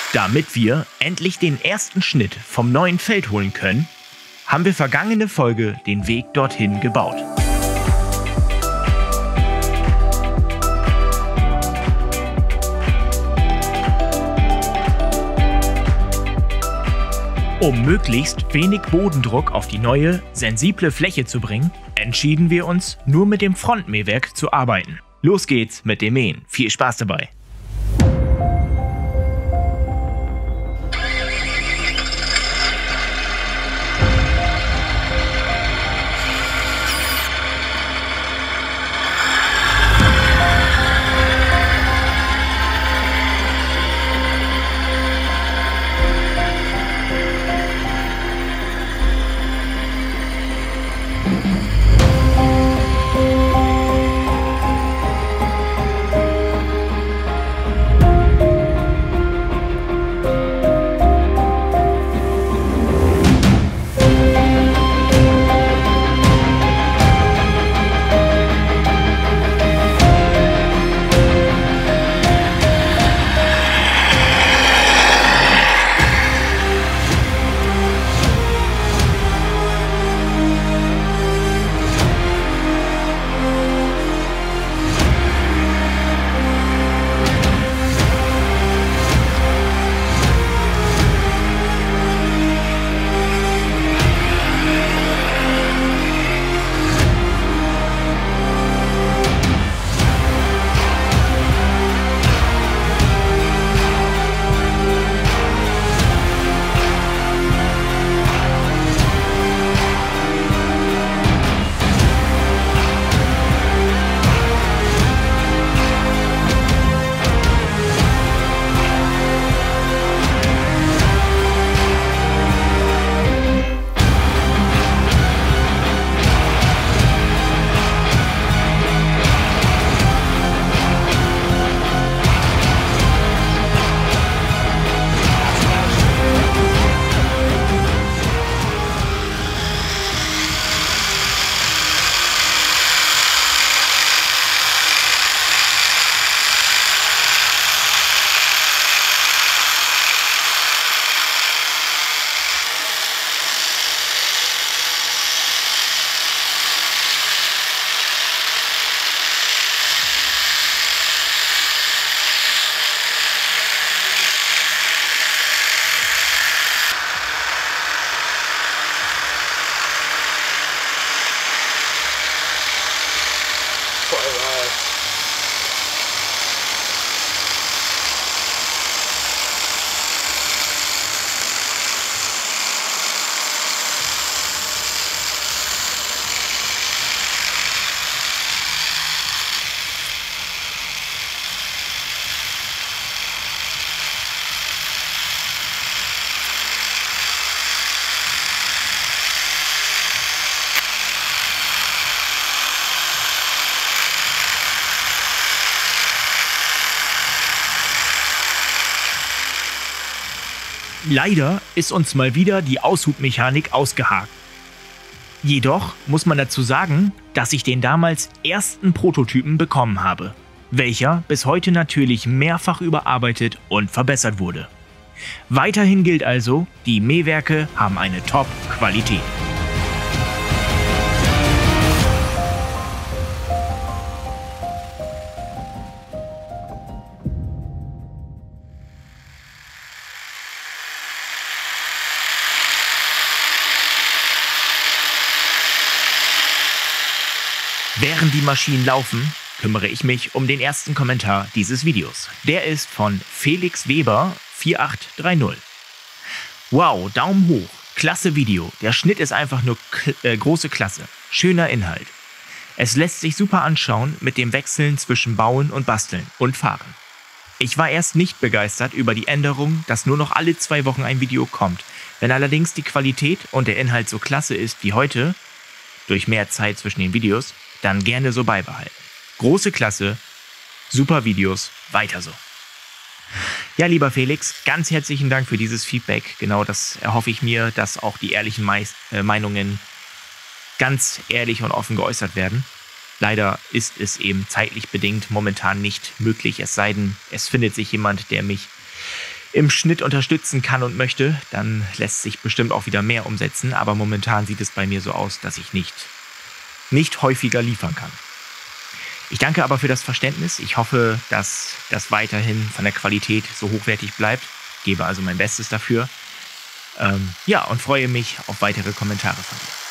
Damit wir endlich den ersten Schnitt vom neuen Feld holen können, haben wir vergangene Folge den Weg dorthin gebaut. Um möglichst wenig Bodendruck auf die neue, sensible Fläche zu bringen, entschieden wir uns, nur mit dem Frontmähwerk zu arbeiten. Los geht's mit dem Mähen. Viel Spaß dabei! Leider ist uns mal wieder die Aushubmechanik ausgehakt. Jedoch muss man dazu sagen, dass ich den damals ersten Prototypen bekommen habe, welcher bis heute natürlich mehrfach überarbeitet und verbessert wurde. Weiterhin gilt also, die Mähwerke haben eine Top-Qualität. Während die Maschinen laufen, kümmere ich mich um den ersten Kommentar dieses Videos. Der ist von Felix Weber 4830. Wow, Daumen hoch, klasse Video. Der Schnitt ist einfach nur große Klasse. Schöner Inhalt. Es lässt sich super anschauen mit dem Wechseln zwischen Bauen und Basteln und Fahren. Ich war erst nicht begeistert über die Änderung, dass nur noch alle 2 Wochen ein Video kommt. Wenn allerdings die Qualität und der Inhalt so klasse ist wie heute, durch mehr Zeit zwischen den Videos, dann gerne so beibehalten. Große Klasse, super Videos, weiter so. Ja, lieber Felix, ganz herzlichen Dank für dieses Feedback. Genau das erhoffe ich mir, dass auch die ehrlichen Meinungen ganz ehrlich und offen geäußert werden. Leider ist es eben zeitlich bedingt momentan nicht möglich, es sei denn, es findet sich jemand, der mich im Schnitt unterstützen kann und möchte, dann lässt sich bestimmt auch wieder mehr umsetzen. Aber momentan sieht es bei mir so aus, dass ich nicht häufiger liefern kann. Ich danke aber für das Verständnis. Ich hoffe, dass das weiterhin von der Qualität so hochwertig bleibt. Gebe also mein Bestes dafür. Und freue mich auf weitere Kommentare von dir.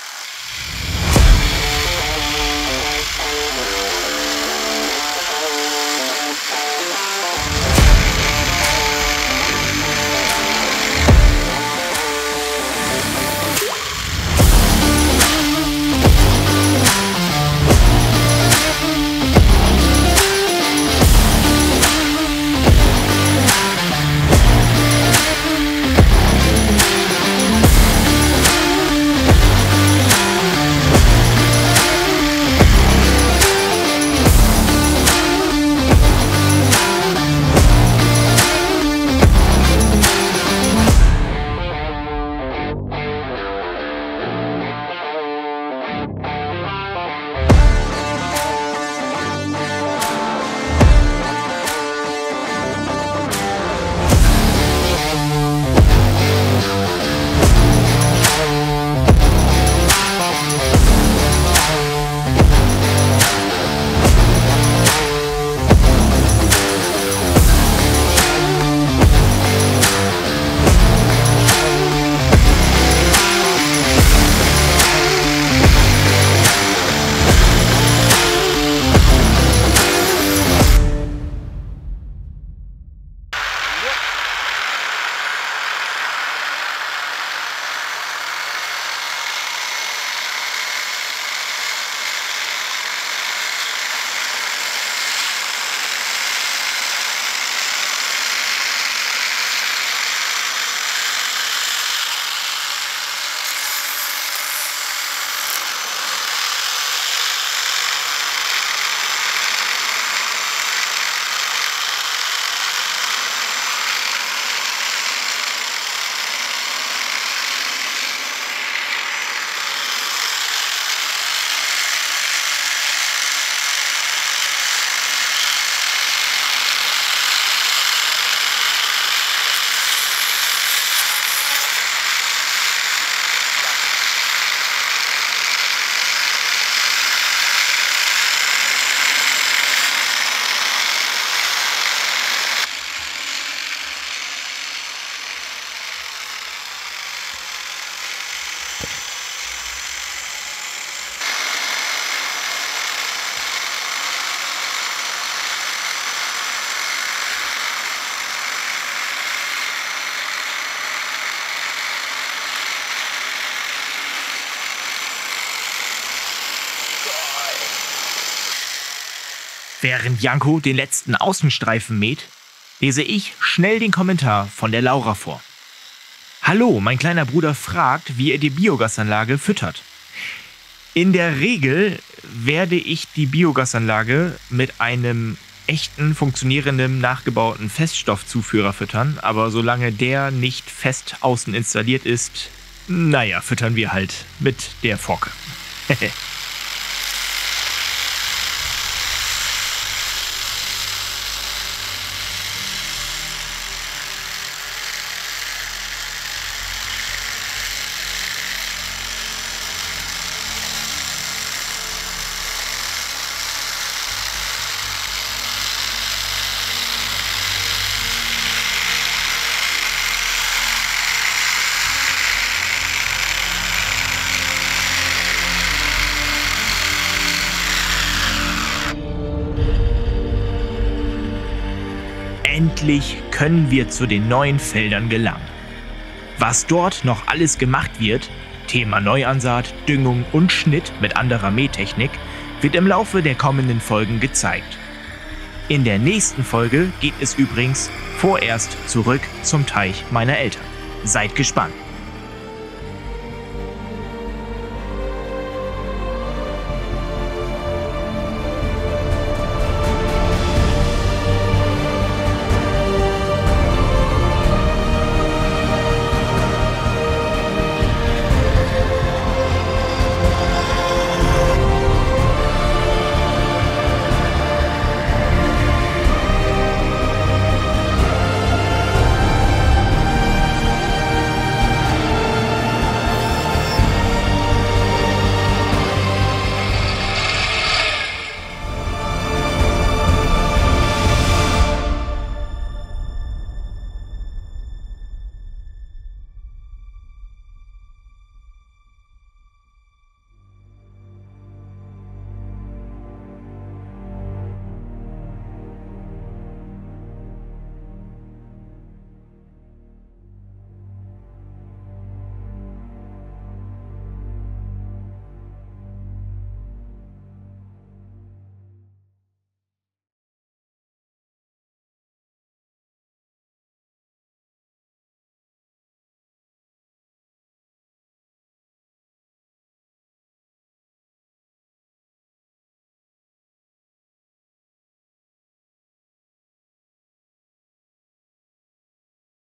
Während Janko den letzten Außenstreifen mäht, lese ich schnell den Kommentar von der Laura vor. Hallo, mein kleiner Bruder fragt, wie er die Biogasanlage füttert. In der Regel werde ich die Biogasanlage mit einem echten, funktionierenden, nachgebauten Feststoffzuführer füttern, aber solange der nicht fest außen installiert ist, füttern wir halt mit der Forke. Endlich können wir zu den neuen Feldern gelangen. Was dort noch alles gemacht wird, Thema Neuansaat, Düngung und Schnitt mit anderer Mähtechnik, wird im Laufe der kommenden Folgen gezeigt. In der nächsten Folge geht es übrigens vorerst zurück zum Teich meiner Eltern. Seid gespannt!